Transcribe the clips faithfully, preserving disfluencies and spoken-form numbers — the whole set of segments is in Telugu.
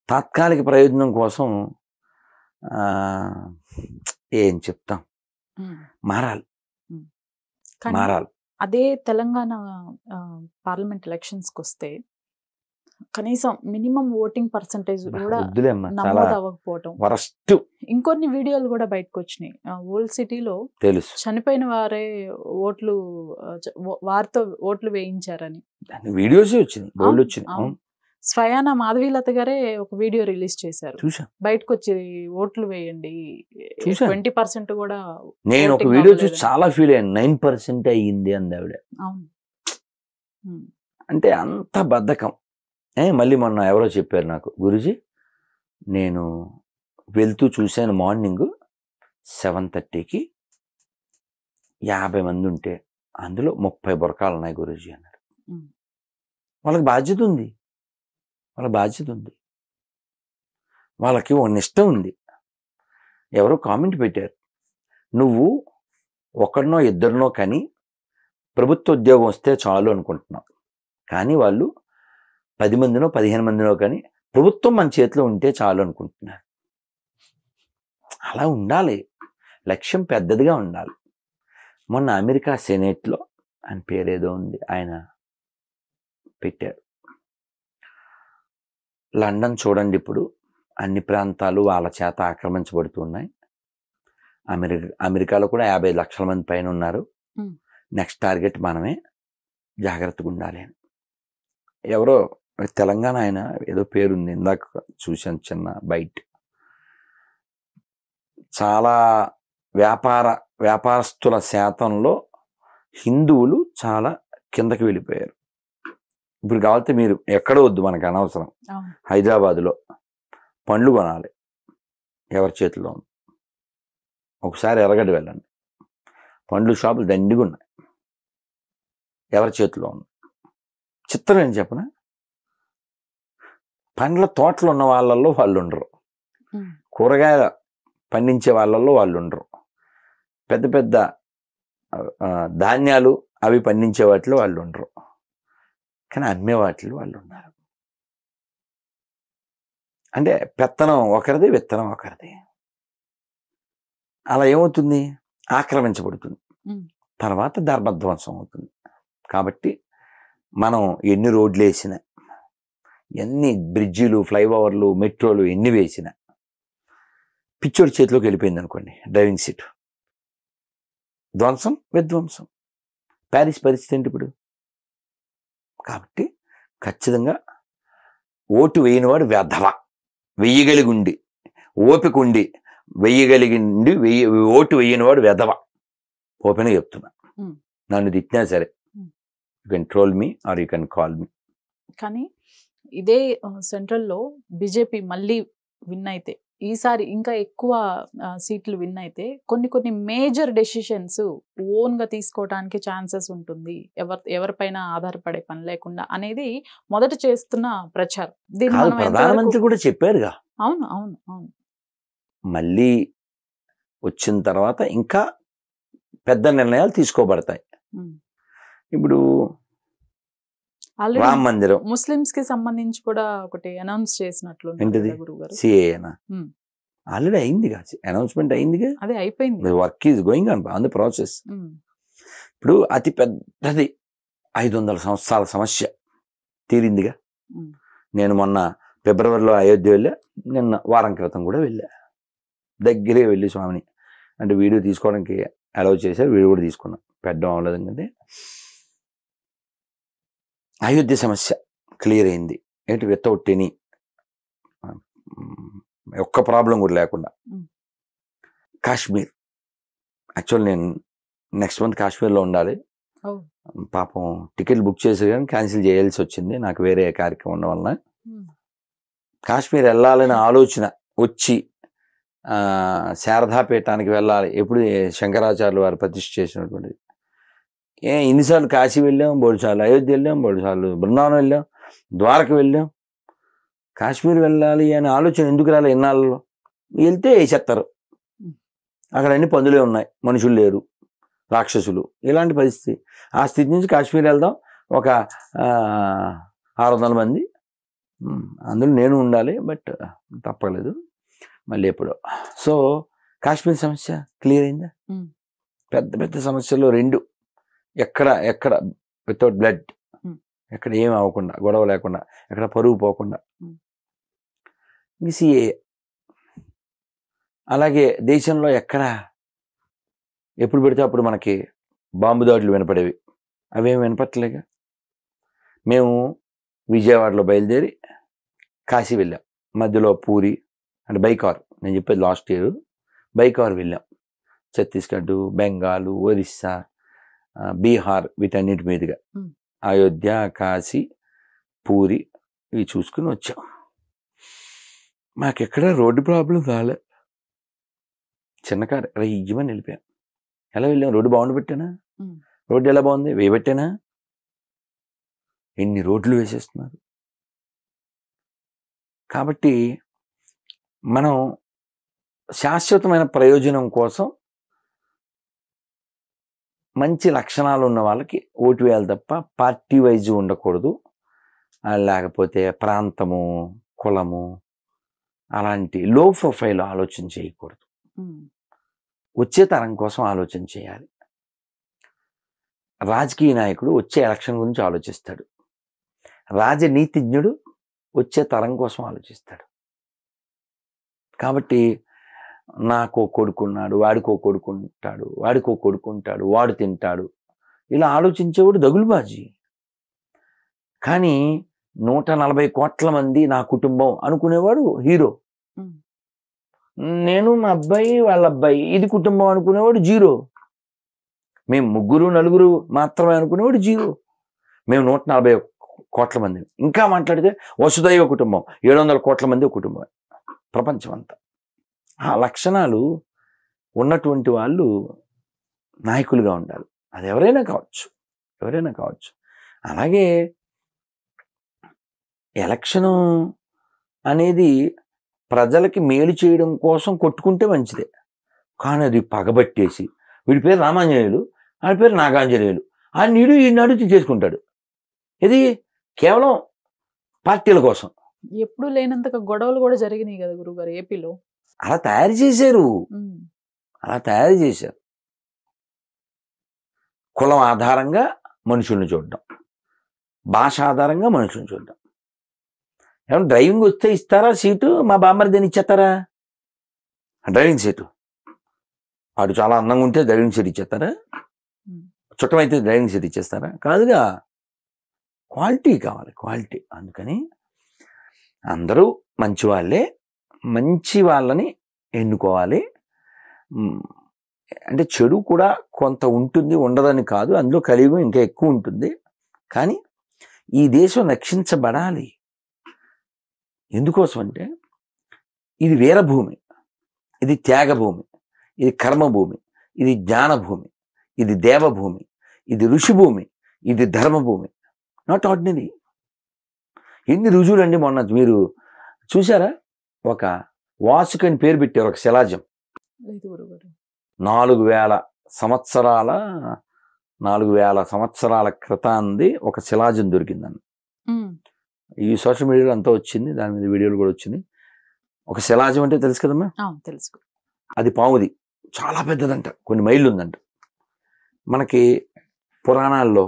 తాత్కాలిక ప్రయోజనం కోసం ఏం చెప్తాం, మారాలి మారాలి. అదే తెలంగాణ పార్లమెంట్ ఎలక్షన్స్కి వస్తే కనీసం మినిమం ఓటింగ్ పర్సంటేజ్ కూడా నమోదు అవ్వకపోవటం, వరస్ట్. ఇంకొన్ని వీడియోలు కూడా బయటకు వచ్చినాయి. ఓల్డ్ సిటీలో తెలుసు చనిపోయిన వారే ఓట్లు వారితో ఓట్లు వేయించారని వీడియోస్ వచ్చినాయి, బోల్డ్ వచ్చినాయి. స్వయాన మాధవీలత గారే ఒక వీడియో రిలీజ్ చేశారు, బయటకు వచ్చి ఓట్లు వేయండి, ట్వంటీ పర్సెంట్ కూడా. నేను ఒక వీడియో చూసి చాలా ఫీల్ అయ్యాను, నైన్ పర్సెంట్ అయ్యింది అంది ఆవిడ. అవును, అంటే అంత బద్ధకం. మళ్ళీ మొన్న ఎవరో చెప్పారు నాకు, గురుజీ నేను వెళ్తూ చూశాను మార్నింగ్ సెవెన్ థర్టీకి యాభై మంది ఉంటే అందులో ముప్పై బురకాలు ఉన్నాయి గురుజీ అన్నాడు. వాళ్ళకి బాధ్యత ఉంది, వాళ్ళ బాధ్యత ఉంది, వాళ్ళకి ఒక నిష్ట ఉంది. ఎవరో కామెంట్ పెట్టారు, నువ్వు ఒకరినో ఇద్దరినో కానీ ప్రభుత్వ ఉద్యోగం వస్తే చాలు అనుకుంటున్నావు, కానీ వాళ్ళు పది మందినో పదిహేను మందినో కానీ ప్రభుత్వం మన చేతిలో ఉంటే చాలు అనుకుంటున్నారు. అలా ఉండాలి, లక్ష్యం పెద్దదిగా ఉండాలి. మొన్న అమెరికా సెనేట్లో ఆయన పేరేదో ఉంది, ఆయన పెట్టారు, లండన్ చూడండి ఇప్పుడు అన్ని ప్రాంతాలు వాళ్ళ చేత ఆక్రమించబడుతున్నాయి, అమెరికా అమెరికాలో కూడా యాభై లక్షల మంది పైన ఉన్నారు, నెక్స్ట్ టార్గెట్ మనమే, జాగ్రత్తగా ఉండాలి అని. ఎవరో తెలంగాణ ఆయన ఏదో పేరుంది, ఇందాక చూశాను చిన్న బయట. చాలా వ్యాపార వ్యాపారస్తుల శాతంలో హిందువులు చాలా కిందకి వెళ్ళిపోయారు. ఇప్పుడు కావాలంటే మీరు ఎక్కడ వద్దు, మనకు అనవసరం, హైదరాబాదులో పండ్లు కొనాలి, ఎవరి చేతిలో ఉంది, ఒకసారి ఎర్రగడ్డ వెళ్ళండి, పండ్లు షాపులు దండిగా ఉన్నాయి, ఎవరి చేతిలో ఉంది. చిత్రం ఏం చెప్పనా, పండ్ల తోటలు ఉన్న వాళ్ళల్లో వాళ్ళు ఉండరు, కూరగాయల పండించే వాళ్ళల్లో వాళ్ళు ఉండరు, పెద్ద పెద్ద ధాన్యాలు అవి పండించే వాటిలో వాళ్ళు ఉండరు, కానీ అమ్మే వాటిలో వాళ్ళు ఉన్నారు. అంటే పెత్తనం ఒకరిది, విత్తనం ఒకరిది. అలా ఏమవుతుంది, ఆక్రమించబడుతుంది, తర్వాత ధర్మధ్వంసం అవుతుంది. కాబట్టి మనం ఎన్ని రోడ్లు వేసినా, ఎన్ని బ్రిడ్జిలు, ఫ్లైఓవర్లు, మెట్రోలు ఎన్ని వేసినా పిచ్చోడి చేతిలోకి వెళ్ళిపోయింది అనుకోండి డ్రైవింగ్ సీట్, ధ్వంసం విధ్వంసం. ప్యారిస్ పరిస్థితి ఏంటి ఇప్పుడు? కాబట్టి ఖచ్చితంగా ఓటు వేయనివాడు వెధవ, వెయ్యగలిగి ఉండి ఓపిక ఉండి వెయ్యగలిగి ఉండి వెయ్యి ఓటు వేయనివాడు వెధవ. ఓపెన్గా చెప్తున్నా, నన్ను తిట్టినా సరే, you can troll me or you can call me. కానీ ఇదే సెంట్రల్లో బీజేపీ మళ్ళీ విన్ అయితే, ఈసారి ఇంకా ఎక్కువ సీట్లు విన్ అయితే కొన్ని కొన్ని మేజర్ డెసిషన్స్ ఓన్గా తీసుకోవడానికి ఛాన్సెస్ ఉంటుంది, ఎవరి ఎవరిపైన ఆధారపడే పని లేకుండా అనేది మొదట చేస్తున్న ప్రచారం. దీన్ని ప్రధానమంత్రి కూడా చెప్పారుగా. అవును అవును అవును మళ్ళీ వచ్చిన తర్వాత ఇంకా పెద్ద నిర్ణయాలు తీసుకోబడతాయి. ఇప్పుడు రామ మందిరం ముస్లిమ్స్ కి సంబంధించి కూడా ఒకటి అనౌన్స్ చేసినట్లు సిఏనా ఆల్రెడీ అయిందిగా, అనౌన్స్మెంట్ అయిందిగా, అదే అయిపోయింది, work is going on on the process. ఇప్పుడు అతి పెద్దది ఐదు వందల సంవత్సరాల సమస్య తీరిందిగా. నేను మొన్న ఫిబ్రవరిలో అయోధ్య వెళ్ళా, నిన్న వారం క్రితం కూడా వెళ్ళా, దగ్గరే వెళ్ళి స్వామిని అంటే వీడియో తీసుకోవడానికి అలౌ చేశారు, వీడియో కూడా తీసుకున్నాం, పెట్టడం అవ్వలేదు. ఎందుకంటే అయోధ్య సమస్య క్లియర్ అయింది, ఏంటి వితౌట్ ఎనీ ఒక్క ప్రాబ్లం కూడా లేకుండా. కాశ్మీర్ యాక్చువల్ నేను నెక్స్ట్ మంత్ కాశ్మీర్లో ఉండాలి, పాపం టికెట్ బుక్ చేసి కానీ క్యాన్సిల్ చేయాల్సి వచ్చింది నాకు వేరే కార్యక్రమం ఉండడం వలన. కాశ్మీర్ వెళ్ళాలని ఆలోచన వచ్చి శారదాపీఠానికి వెళ్ళాలి, ఎప్పుడు శంకరాచార్యులు వారు ప్రతిష్ఠ చేసినటువంటిది. ఏ ఇన్నిసార్లు కాశీ వెళ్ళాం, బోడుసార్లు అయోధ్య వెళ్ళాం, బోడుసార్లు బృందావనం వెళ్ళాం, ద్వారక వెళ్ళాం. కాశ్మీర్ వెళ్ళాలి అనే ఆలోచన ఎందుకు రాలే ఇన్నాళ్ళలో? వెళ్తే వేసేస్తారు, అక్కడ అన్ని పందులే ఉన్నాయి, మనుషులు లేరు, రాక్షసులు, ఇలాంటి పరిస్థితి. ఆ స్థితి నుంచి కాశ్మీర్ వెళ్దాం, ఒక ఆరు వందల మంది ఉమ్, అందులో నేను ఉండాలి, బట్ తప్పలేదు మళ్ళీ ఎప్పుడో. సో కాశ్మీర్ సమస్య క్లియర్ అయిందా? ఉమ్. పెద్ద పెద్ద సమస్యలు రెండు, ఎక్కడ ఎక్కడ వితౌట్ బ్లడ్, Hmm. ఎక్కడ ఏం అవ్వకుండా, గొడవ లేకుండా, ఎక్కడ పరుగు పోకుండా. Hmm. ఈ సిఏ అలాగే దేశంలో ఎక్కడ ఎప్పుడు పెడితే అప్పుడు మనకి బాంబు దాడులు వినపడేవి, అవేం వినపట్టలేగా. మేము విజయవాడలో బయలుదేరి కాశీ వెళ్ళాం, మధ్యలో పూరి అంటే బైకార్, నేను చెప్పేది లాస్ట్ ఇయర్ బైకార్ వెళ్ళాం. ఛత్తీస్గఢ్, బెంగాల్, ఒరిస్సా, ఆ, బీహార్, వీటన్నిటి మీదుగా Hmm. అయోధ్య, కాశీ, పూరి ఇవి చూసుకుని వచ్చాం. మాకెక్కడ రోడ్డు ప్రాబ్లం రాలే. చిన్న కారు అలా ఇయ్యమని వెళ్ళిపోయాం. ఎలా వెళ్ళాం? రోడ్డు బాగుండి పెట్టానా? Hmm. రోడ్డు ఎలా బాగుంది? వేయబెట్టానా? ఎన్ని రోడ్లు వేసేస్తున్నారు. కాబట్టి మనం శాశ్వతమైన ప్రయోజనం కోసం మంచి లక్షణాలు ఉన్న వాళ్ళకి ఓటు వేయాలి తప్ప పార్టీ వైజ్ ఉండకూడదు. ఆ, లేకపోతే ప్రాంతము, కులము అలాంటి లో ప్రొఫైల్ ఆలోచన చేయకూడదు. ఉమ్. వచ్చే తరం కోసం ఆలోచన చేయాలి. రాజకీయ నాయకుడు వచ్చే ఎలక్షన్ గురించి ఆలోచిస్తాడు, రాజనీతిజ్ఞుడు వచ్చే తరం కోసం ఆలోచిస్తాడు. కాబట్టి నాకో కొడుకున్నాడు, వాడికో కొడుకుంటాడు, వాడికో కొడుకుంటాడు, వాడు తింటాడు, ఇలా ఆలోచించేవాడు దగులుబాజీ. కానీ నూట నలభై కోట్ల మంది నా కుటుంబం అనుకునేవాడు హీరో. ఉమ్. నేను మా అబ్బాయి వాళ్ళ అబ్బాయి ఇది కుటుంబం అనుకునేవాడు జీరో. మేము ముగ్గురు నలుగురు మాత్రమే అనుకునేవాడు జీరో. మేము నూట నలభై కోట్ల మంది, ఇంకా మాట్లాడితే వసుదైవ కుటుంబం, ఏడు వందల కోట్ల మంది ఒక కుటుంబం ప్రపంచం అంతా. ఆ లక్షణాలు ఉన్నటువంటి వాళ్ళు నాయకులుగా ఉండాలి. అది ఎవరైనా కావచ్చు, ఎవరైనా కావచ్చు. అలాగే ఎలక్షను అనేది ప్రజలకి మేలు చేయడం కోసం కొట్టుకుంటే మంచిదే, కానీ అది పగబట్టేసి వీడి పేరు రామాంజనేయులు, ఆడి పేరు నాగాంజనేయులు, ఆ నీడు ఈ నాడు చేసుకుంటాడు. ఇది కేవలం పార్టీల కోసం. ఎప్పుడు లేనంతగా గొడవలు కూడా జరిగినాయి కదా గురుగారు ఏపీలో. అలా తయారు చేశారు, ఉమ్. అలా తయారు చేశారు. కులం ఆధారంగా మనుషుల్ని చూడడం, భాష ఆధారంగా మనుషుల్ని చూడడం. ఏమన్నా డ్రైవింగ్ వస్తే ఇస్తారా సీటు? మా బామ్మర్దిని ఇచ్చేస్తారా డ్రైవింగ్ సీటు? వాడు చాలా అందంగా ఉంటే డ్రైవింగ్ సీట్ ఇచ్చేస్తారా? ఉమ్. చుట్టమైతే డ్రైవింగ్ సీట్ ఇచ్చేస్తారా? కాదుగా, క్వాలిటీ కావాలి, క్వాలిటీ. అందుకని అందరూ మంచి వాళ్ళే, మంచి వాళ్ళని ఎన్నుకోవాలి. ఉమ్, అంటే చెడు కూడా కొంత ఉంటుంది, ఉండదని కాదు, అందులో కలియుగం ఇంకా ఎక్కువ ఉంటుంది. కానీ ఈ దేశం రక్షించబడాలి. ఎందుకోసం అంటే ఇది వీరభూమి, ఇది త్యాగభూమి, ఇది కర్మభూమి, ఇది జ్ఞానభూమి, ఇది దేవభూమి, ఇది ఋషిభూమి, ఇది ధర్మభూమి. Not ordinary. ఎన్ని రుజువులండి. మొన్న మీరు చూసారా, ఒక వాసుకని పేరు పెట్టారు, ఒక శిలాజం. లేదు గురుగారు. నాలుగు వేల సంవత్సరాల నాలుగు వేల సంవత్సరాల క్రితాంది ఒక శిలాజం దొరికిందని ఉమ్. ఈ సోషల్ మీడియాలో అంతా వచ్చింది, దాని మీద వీడియోలు కూడా వచ్చినాయి. ఒక శిలాజం అంటే తెలుసు కదమ్మా, ఆ, తెలుసు. అది పాముది, చాలా పెద్దదంట, కొన్ని మైళ్ళు ఉందంట. మనకి పురాణాల్లో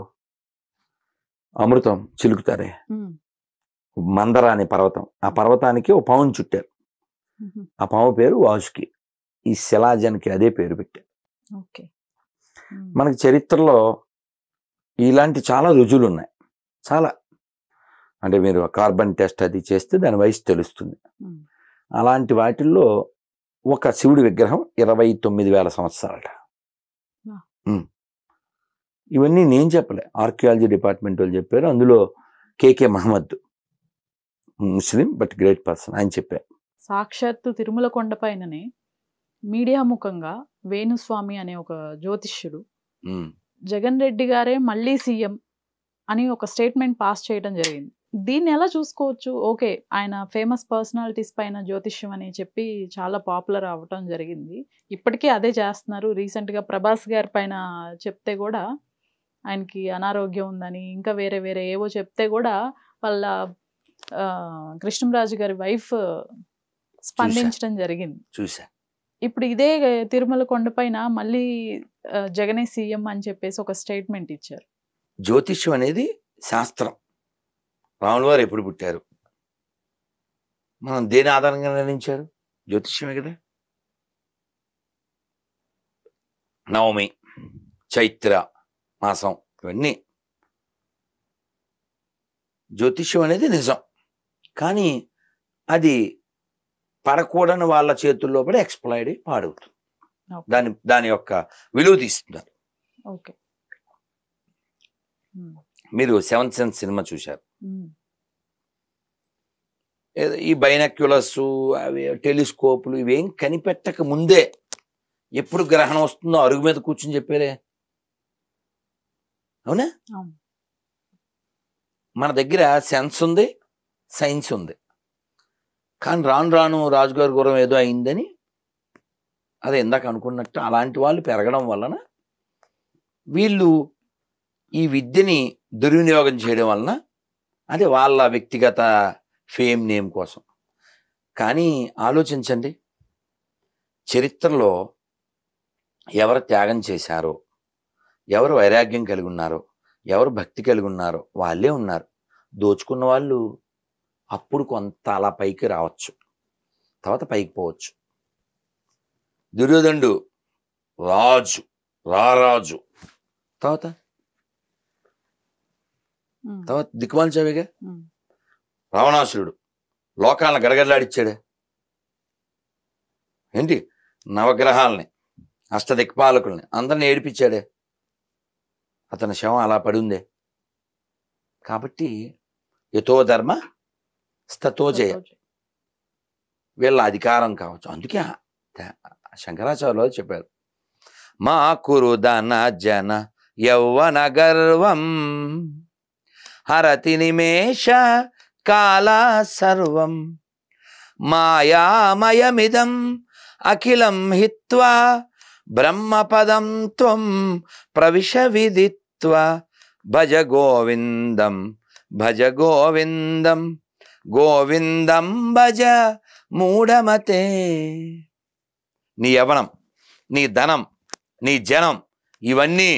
అమృతం చిలుకుతారే, ఉమ్. మందర అనే పర్వతం, ఆ పర్వతానికి ఒక పాముని చుట్టారు. ఉహు. ఆ పాము పేరు వాసుకి. ఈ శిలాజానికి అదే పేరు పెట్టారు. ఓకే. ఉమ్. మనకి చరిత్రలో ఇలాంటి చాలా రుజువులు ఉన్నాయి, చాలా. అంటే మీరు కార్బన్ టెస్ట్ అది చేస్తే దాని వయసు తెలుస్తుంది. ఉమ్. అలాంటి వాటిల్లో ఒక శివుడి విగ్రహం ఇరవై తొమ్మిది వేల సంవత్సరాలట. వా. ఉమ్. ఇవన్నీ నేను చెప్పలే, ఆర్కియాలజీ డిపార్ట్మెంట్ వాళ్ళు చెప్పారు. అందులో KK Muhammed, Muslim but great person, ఆయన చెప్పారు. సాక్షాత్తు తిరుమల కొండపైననే మీడియా ముఖంగా వేణుస్వామి అనే ఒక జ్యోతిష్యుడు ఉమ్. జగన్ రెడ్డి గారే మళ్ళీ సీఎం అని ఒక స్టేట్మెంట్ పాస్ చేయడం జరిగింది. దీన్ని ఎలా చూసుకోవచ్చు? ఓకే, ఆయన ఫేమస్ పర్సనాలిటీస్ పైన జ్యోతిష్యం అని చెప్పి చాలా పాపులర్ అవ్వటం జరిగింది. ఇప్పటికీ అదే చేస్తున్నారు. రీసెంట్గా ప్రభాస్ గారి పైన చెప్తే కూడా ఆయనకి అనారోగ్యం ఉందని, ఇంకా వేరే వేరే ఏవో చెప్తే కూడా వాళ్ళ ఆ, కృష్ణంరాజు గారి వైఫ్ స్పందించడం జరిగింది. చూసా. ఇప్పుడు ఇదే తిరుమల కొండపైన మళ్ళీ ఆ, జగనే సీఎం అని చెప్పేసి ఒక స్టేట్మెంట్ ఇచ్చారు. జ్యోతిష్యం అనేది శాస్త్రం. రాముల వారు ఎప్పుడు పుట్టారు, మనం దేని ఆధారంగా నిర్ణయించారు? జ్యోతిష్యమే కదా. నవమి, చైత్ర మాసం, ఇవన్నీ జ్యోతిష్యం అనేది నిజం. కానీ అది పడకూడని వాళ్ళ చేతుల్లో పడి ఎక్స్ప్లైడ్ అయి పాడవుతుంది. దాని దాని యొక్క విలువ తీస్తున్నారు. ఓకే, మీరు సెవెంత్ సెన్స్ సినిమా చూశారు. ఈ బైనాక్యులర్స్, అవి టెలిస్కోపులు ఇవేం కనిపెట్టక ముందే ఎప్పుడు గ్రహణం వస్తుందో అరుగు మీద కూర్చుని చెప్పారే, అవునా? మన దగ్గర సెన్స్ ఉంది, సైన్స్ ఉంది. కానీ రాను రాను రాజుగారి గురం ఏదో అయిందని, అదే ఇందాక అనుకున్నట్టు అలాంటి వాళ్ళు పెరగడం వలన వీళ్ళు ఈ విద్యని దుర్వినియోగం చేయడం వలన అదే వాళ్ళ వ్యక్తిగత ఫేమ్ నేమ్ కోసం. కానీ ఆలోచించండి, చరిత్రలో ఎవరు త్యాగం చేశారో, ఎవరు వైరాగ్యం కలిగి ఉన్నారో, ఎవరు భక్తి కలిగి ఉన్నారో వాళ్ళే ఉన్నారు. దోచుకున్న వాళ్ళు అప్పుడు కొంత అలా పైకి రావచ్చు, తర్వాత పైకి పోవచ్చు. దుర్యోధనుడు రాజు, రారాజు, తర్వాత తర్వాత దిక్కుమాలి చవిగా. రావణాసురుడు లోకాలను గడగడలాడిచ్చాడే ఏంటి, నవగ్రహాలని, అష్టదిక్పాలకుల్ని అందరిని ఏడిపించాడే. అతని శవం అలా పడి ఉందే. కాబట్టి యతో ధర్మ స్తతో జయ, వీళ్ళ అధికారం కావచ్చు. అందుకే శంకరాచార్యులు చెప్పారు, మా కురు ధన జన యౌవన గర్వం హరతి నిమేష కాల సర్వం మాయామయమిదం అఖిలం హిత్వా బ్రహ్మపదం త్వం ప్రవిశ విదిత్వా భజ గోవిందం భజ గోవిందం గోవిందం భజ మూఢమతే. నీ యవనం, నీ ధనం, నీ జనం ఇవన్నీ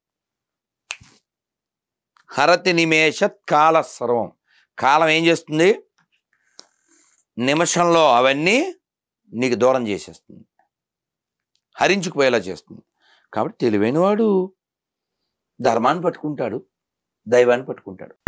హరతి నిమేషత్ కాల సర్వం. కాలం ఏం చేస్తుంది? నిమిషంలో అవన్నీ నీకు దూరం చేసేస్తుంది, హరించుకుపోయేలా చేస్తుంది. కాబట్టి తెలివైన వాడు ధర్మాన్ని పట్టుకుంటాడు, దైవాన్ని పట్టుకుంటాడు.